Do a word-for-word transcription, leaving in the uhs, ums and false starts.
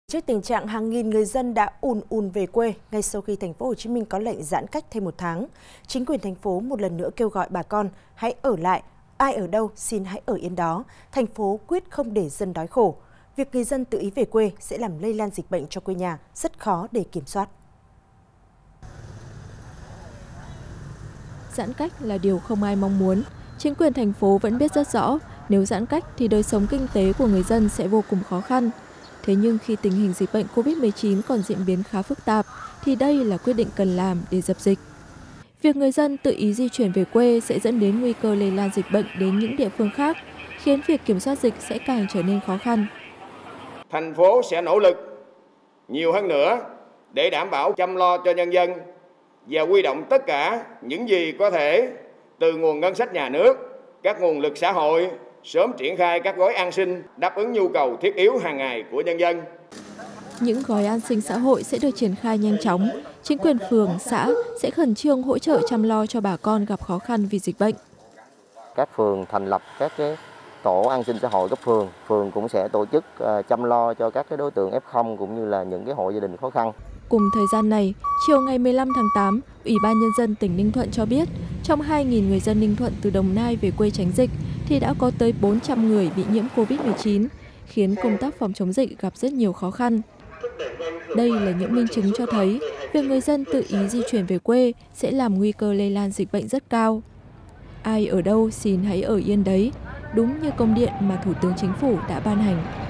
Trước tình trạng hàng nghìn người dân đã ùn ùn về quê ngay sau khi thành phố Hồ Chí Minh có lệnh giãn cách thêm một tháng, chính quyền thành phố một lần nữa kêu gọi bà con hãy ở lại, ai ở đâu xin hãy ở yên đó. Thành phố quyết không để dân đói khổ. Việc người dân tự ý về quê sẽ làm lây lan dịch bệnh cho quê nhà, rất khó để kiểm soát. Giãn cách là điều không ai mong muốn. Chính quyền thành phố vẫn biết rất rõ, nếu giãn cách thì đời sống kinh tế của người dân sẽ vô cùng khó khăn. Thế nhưng khi tình hình dịch bệnh Covid mười chín còn diễn biến khá phức tạp, thì đây là quyết định cần làm để dập dịch. Việc người dân tự ý di chuyển về quê sẽ dẫn đến nguy cơ lây lan dịch bệnh đến những địa phương khác, khiến việc kiểm soát dịch sẽ càng trở nên khó khăn. Thành phố sẽ nỗ lực nhiều hơn nữa để đảm bảo chăm lo cho nhân dân và huy động tất cả những gì có thể từ nguồn ngân sách nhà nước, các nguồn lực xã hội, sớm triển khai các gói an sinh đáp ứng nhu cầu thiết yếu hàng ngày của nhân dân. Những gói an sinh xã hội sẽ được triển khai nhanh chóng. Chính quyền phường, xã sẽ khẩn trương hỗ trợ chăm lo cho bà con gặp khó khăn vì dịch bệnh. Các phường thành lập các cái tổ an sinh xã hội cấp phường, phường cũng sẽ tổ chức chăm lo cho các cái đối tượng ép không cũng như là những cái hộ gia đình khó khăn. Cùng thời gian này, chiều ngày mười lăm tháng tám, Ủy ban Nhân dân tỉnh Ninh Thuận cho biết, trong hai nghìn người dân Ninh Thuận từ Đồng Nai về quê tránh dịch, thì đã có tới bốn trăm người bị nhiễm Covid mười chín, khiến công tác phòng chống dịch gặp rất nhiều khó khăn. Đây là những minh chứng cho thấy, việc người dân tự ý di chuyển về quê sẽ làm nguy cơ lây lan dịch bệnh rất cao. Ai ở đâu xin hãy ở yên đấy, đúng như công điện mà Thủ tướng Chính phủ đã ban hành.